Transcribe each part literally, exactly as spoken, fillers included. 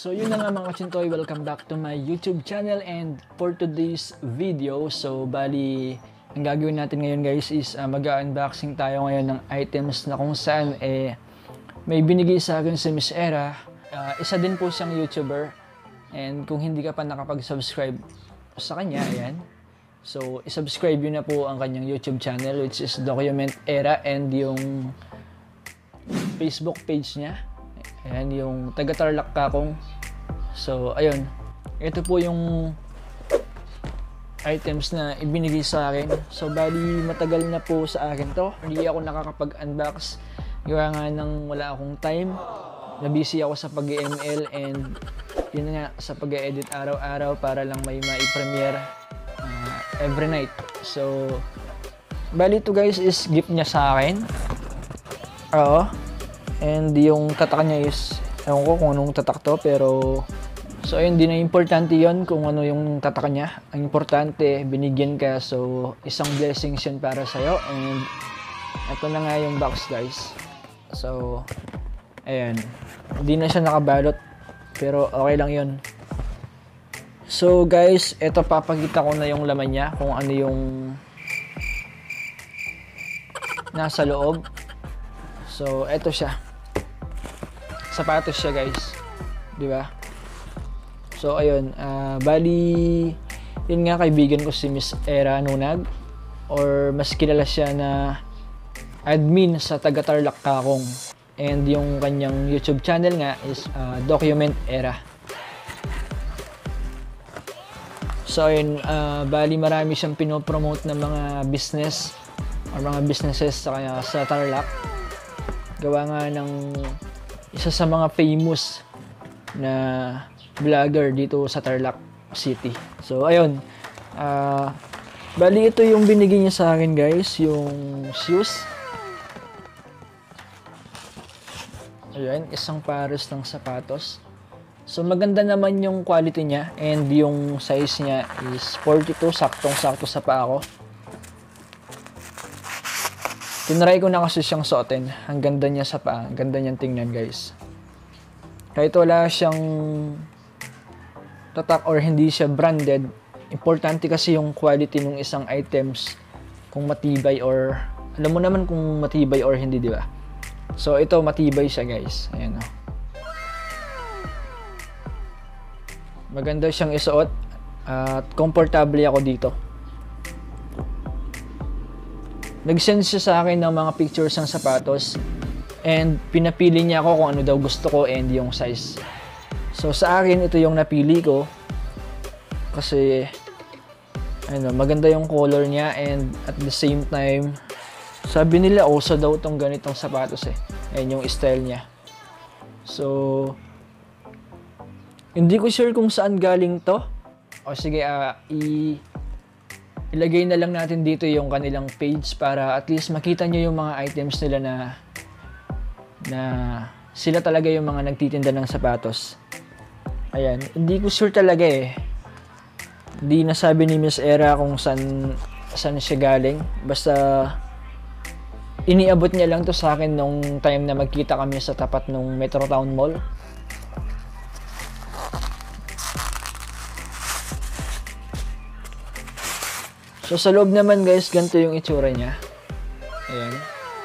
So yun na nga mga kachintoy, welcome back to my YouTube channel, and for today's video, so bali ang gagawin natin ngayon guys is uh, mag-unboxing tayo ngayon ng items na kung saan eh may binigay sa akin si Miss Era. Uh, isa din po siyang YouTuber, and kung hindi ka pa nakapag-subscribe sa kanya, ayan. So isubscribe yun na po ang kanyang YouTube channel, which is Document Era, and yung Facebook page niya. Ayan, yung taga Tarlac Kakong. So, ayun. Ito po yung items na ibinigay sa akin. So, bali matagal na po sa akin to. Hindi ako nakakapag-unbox. Gawa nga nang wala akong time. Nabusy ako sa pag-M L, and yun nga, sa pag-edit araw-araw para lang may ma-premiere uh, every night. So, bali ito guys is gift niya sa akin. Oo. And yung tatak niya is, ewan ko kung anong tatak to, pero so ayun, di na importante yon kung ano yung tatak niya. Ang importante, binigyan ka, so isang blessings yun para sa'yo. And ito na nga yung box guys. So, ayan. Hindi na siya nakabalot, pero okay lang yun. So guys, ito papakita ko na yung laman niya, kung ano yung nasa loob. So, ito siya. Sapatos siya guys, di ba? So ayun, uh, bali yun nga, kaibigan ko si Miss Era Nunag, or mas kilala siya na admin sa taga Tarlac Kakong, and yung kanyang YouTube channel nga is uh, Document Era. So ayun, uh, bali marami siyang pinopromote ng mga business or mga businesses sa, sa Tarlac. Gawa nga ng isa sa mga famous na vlogger dito sa Tarlac City. So, ayun. Uh, bali, ito yung binigay niya sa akin, guys. Yung shoes. Ayan, isang pares ng sapatos. So, maganda naman yung quality niya. And yung size niya is forty-two. Saktong-sakto sa paa ko. Tinry ko na kasi siyang suotin. Ang ganda niya sa paa. Ang ganda niyang tingnan guys. Kahit wala siyang tatak or hindi siya branded, importante kasi yung quality ng isang items. Kung matibay or... Alam mo naman kung matibay or hindi, di ba? So ito, matibay siya guys. Ayan o. Maganda siyang isuot. At komportable ako dito. Nag-send siya sa akin ng mga pictures ng sapatos, and pinapili niya ako kung ano daw gusto ko and yung size. So sa akin, ito yung napili ko kasi ano, maganda yung color niya, and at the same time, sabi nila uso daw tong ganitong sapatos eh. Ayan yung style niya. So hindi ko sure kung saan galing to. O sige, uh, i ilagay na lang natin dito yung kanilang page para at least makita nyo yung mga items nila na na sila talaga yung mga nagtitinda ng sapatos. Ayan, hindi ko sure talaga eh. Hindi nasabi ni Miss Era kung saan, saan siya galing. Basta iniabot niya lang to sa akin nung time na magkita kami sa tapat ng Metrotown Mall. So sa loob naman guys, ganito yung itsura niya. Ayan.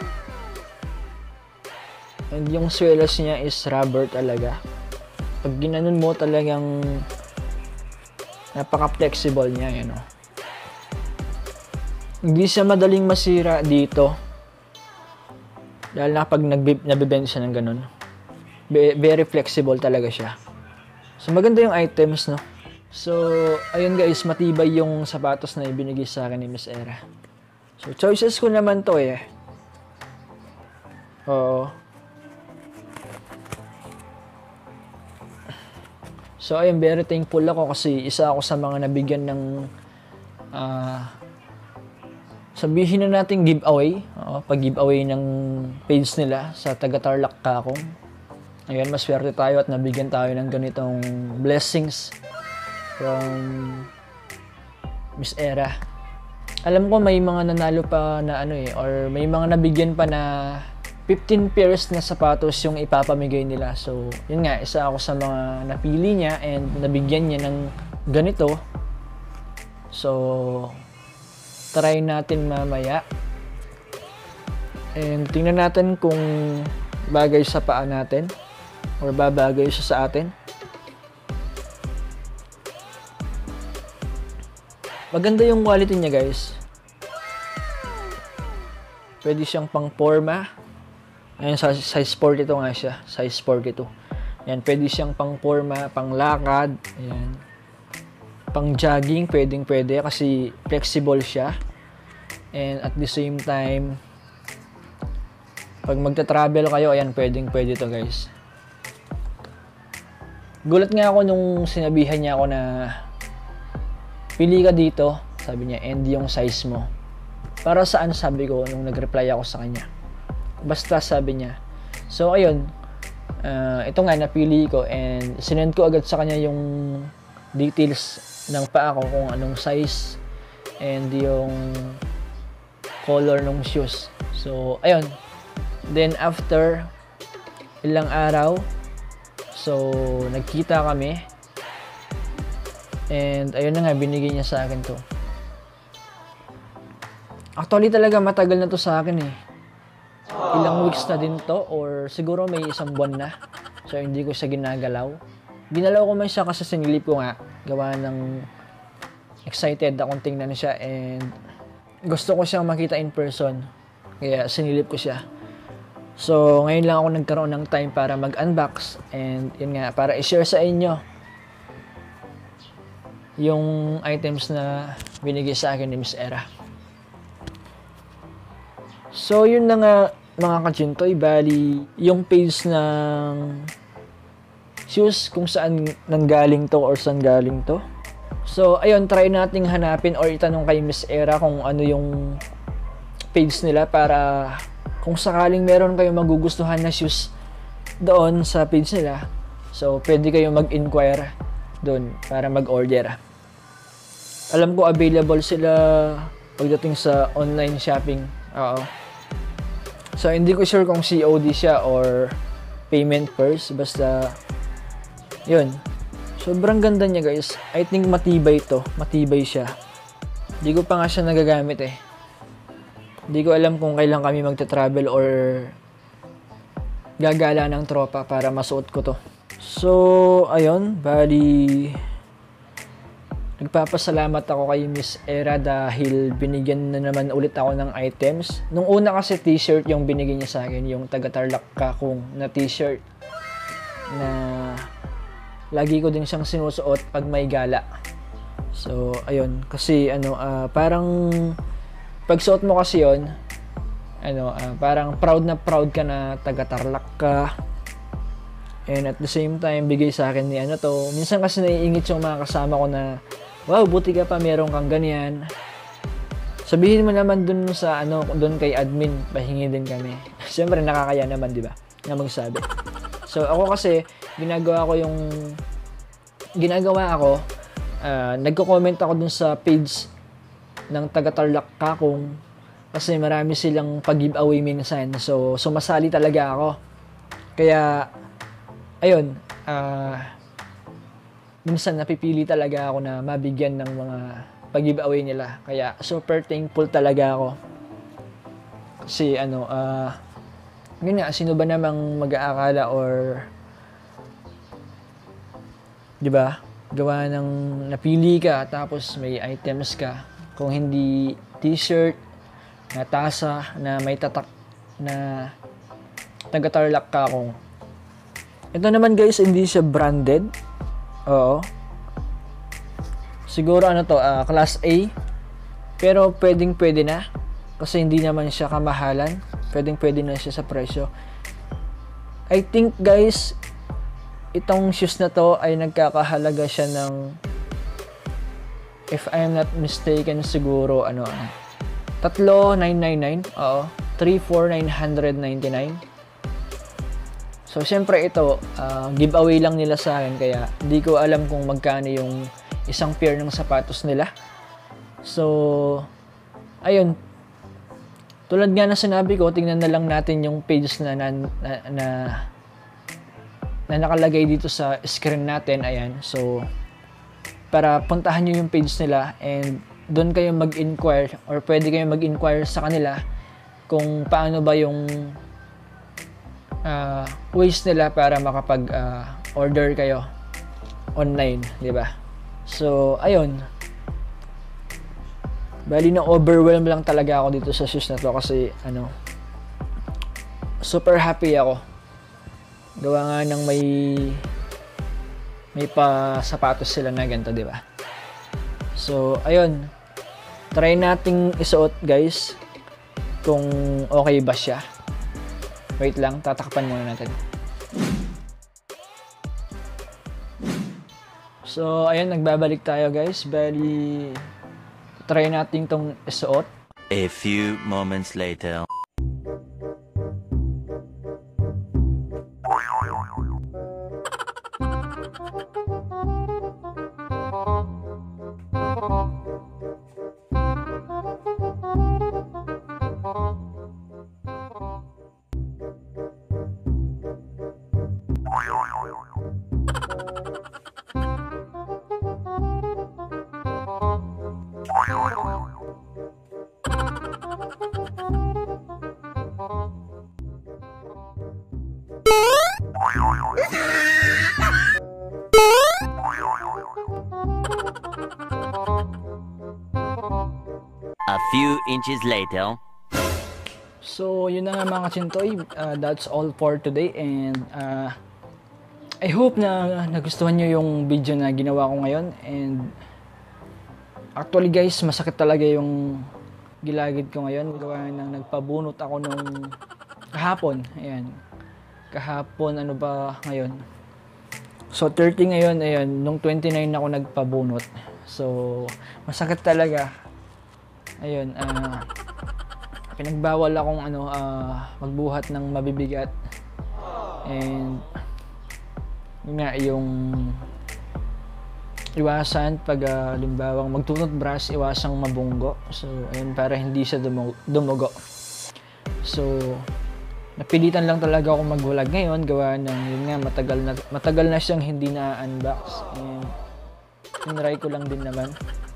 And yung swelas niya is rubber talaga. Pag ginanon mo, talagang napaka-flexible niya. Ayan o. Hindi siya madaling masira dito. Dahil na pag nabibend siya ng ganun. Very flexible talaga siya. So maganda yung items, no? So, ayun guys, matibay yung sapatos na ibinigay sa akin ni Miss Era. So, choices ko naman to eh. Oo. So, ayun, very thankful ako kasi isa ako sa mga nabigyan ng uh, sabihin na natin giveaway. Oo, pag-giveaway ng page nila sa taga Tarlac Kakong. Ayun, maswerte tayo at nabigyan tayo ng ganitong blessings from Miss Era. Alam ko may mga nanalo pa na ano eh, or may mga nabigyan pa na fifteen pairs na sapatos yung ipapamigay nila. So, yun nga, isa ako sa mga napili niya and nabigyan niya ng ganito. So, try natin mamaya. And tingnan natin kung bagay sa paa natin or babagay siya sa atin. Maganda yung quality niya, guys. Pwede siyang pang forma. Ayan, size forty-two nga siya. Size forty-two. Ayan, pwede siyang pang forma, pang lakad. Ayan. Pang jogging, pwedeng pwede kasi flexible siya. And at the same time, pag magta-travel kayo, ayan, pwedeng pwede to, guys. Gulat nga ako nung sinabihan niya ako na pili ka dito, sabi niya, and yung size mo. Para saan, sabi ko nung nag-reply ako sa kanya. Basta, sabi niya. So, ayun. Uh, ito nga, napili ko and sinend ko agad sa kanya yung details ng paa ko kung anong size and yung color ng shoes. So, ayun. Then, after ilang araw, so, nagkita kami. And, ayun na nga, binigay niya sa akin to. Actually, talaga matagal na to sa akin eh. Ilang weeks na din to or siguro may isang buwan na. So, hindi ko siya ginagalaw. Ginalaw ko man siya kasi sinilip ko nga. Gawa ng excited akong tingnan siya and gusto ko siyang makita in person. Kaya sinilip ko siya. So, ngayon lang ako nagkaroon ng time para mag-unbox and yun nga, para i-share sa inyo yung items na binigay sa akin ni Miss Era. So, yun na nga mga kachintoy, bali yung page ng shoes kung saan nanggaling to or saan galing to. So, ayun, try nating hanapin or itanong kay Miss Era kung ano yung page nila para kung sakaling meron kayong magugustuhan na shoes doon sa page nila. So, pwede kayong mag-inquire doon para mag-order. Alam ko available sila pagdating sa online shopping. Oo. So, hindi ko sure kung C O D siya or payment first. Basta, yun. Sobrang ganda niya, guys. I think matibay to. Matibay siya. Hindi ko pa nga siya nagagamit eh. Hindi ko alam kung kailan kami magta-travel or gagala ng tropa para masuot ko to. So, ayun. Bali, nagpapasalamat ako kay Miss Era dahil binigyan na naman ulit ako ng items. Nung una kasi t-shirt yung binigay niya sa akin, yung taga-Tarlac Kakong na t-shirt na lagi ko din siyang sinusuot pag may gala. So, ayun. Kasi, ano, uh, parang pag suot mo kasi yun, ano, uh, parang proud na proud ka na taga-Tarlac ka. And at the same time, bigay sa akin ni ano to. Minsan kasi naiingit yung mga kasama ko na, wow, buti ka pa, meron kang ganyan. Sabihin mo naman dun sa, ano, dun kay admin, pahingi din kami. Siyempre, nakakaya naman, di ba? Na magsabi. So, ako kasi, ginagawa ko yung, ginagawa ako, uh, nagko-comment ako dun sa page ng taga-Tarlac Kakong kasi marami silang pag-giveaway minsan. So, sumasali talaga ako. Kaya, ayun, ah, uh, minsan napipili talaga ako na mabigyan ng mga pag-giveaway nila. Kaya super thankful talaga ako. Kasi ano, ah, uh, yun nga, sino ba namang mag-aakala or, di ba, gawa ng napili ka tapos may items ka. Kung hindi t-shirt, na tasa, na may tatak na taga-Tarlac Kakong. Ito naman, guys, hindi siya branded. Oo. Siguro ano to, uh, class A. Pero pwedeng pwede na. Kasi hindi naman siya kamahalan. Pwedeng pwede na siya sa presyo. I think, guys, itong shoes na to ay nagkakahalaga siya ng, if I'm not mistaken, siguro ano, tatlo nine ninety-nine. Oo. three four nine ninety-nine. So, syempre ito, uh, giveaway lang nila sa akin, kaya hindi ko alam kung magkano yung isang pair ng sapatos nila. So, ayun. tulad nga na sinabi ko, tingnan na lang natin yung pages na na, na, na, na nakalagay dito sa screen natin. Ayan. So, para puntahan nyo yung page nila and doon kayo mag-inquire or pwede kayo mag-inquire sa kanila kung paano ba yung uh, ways nila para makapag-order uh, kayo online, di ba? So, ayun. Bali na overwhelm lang talaga ako dito sa shoes na to kasi ano, super happy ako. Gawa nga ng may may pa sapatos sila na ganito, di ba? So, ayun. Try nating isuot, guys, kung okay ba siya. Wait lang, tatakpan muna natin. So, ayun, nagbabalik tayo, guys. Bali, try natin tong isuot. A few moments later. A few inches later. So, yun na nga mga kachintoy. Uh, that's all for today and uh, I hope na nagustuhan nyo yung video na ginawa ko ngayon and actually guys, masakit talaga yung gilagid ko ngayon. Gawa nang nagpabunot ako nung kahapon. Ayan. Kahapon, ano ba ngayon? So, thirty ngayon, ayan. Nung twenty-nine ako nagpabunot. So, masakit talaga. Ayun, ah... Uh, pinagbawal akong ano, uh, magbuhat ng mabibigat. And yun nga, yung iwasan pag uh, limbawang magtunot brush, iwasang mabunggo. So, ayun, para hindi siya dumug dumugo. So, napilitan lang talaga akong mag-vlog ngayon. Gawa ng, yun nga, matagal na, matagal na siyang hindi na-unbox. And tinry ko lang din naman.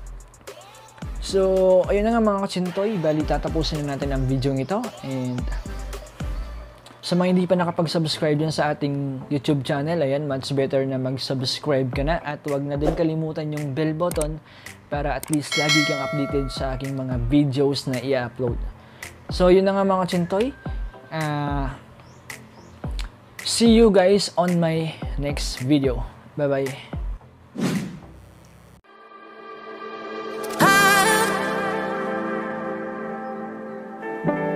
So, ayun na nga mga kachintoy, bali tatapusin na natin ang video ito and sa mga hindi pa nakapag-subscribe dyan sa ating YouTube channel, ayan, much better na mag-subscribe ka na at huwag na din kalimutan yung bell button para at least lagi kang updated sa aking mga videos na i-upload. So, yun na nga mga kachintoy, uh, see you guys on my next video. Bye-bye! Thank you.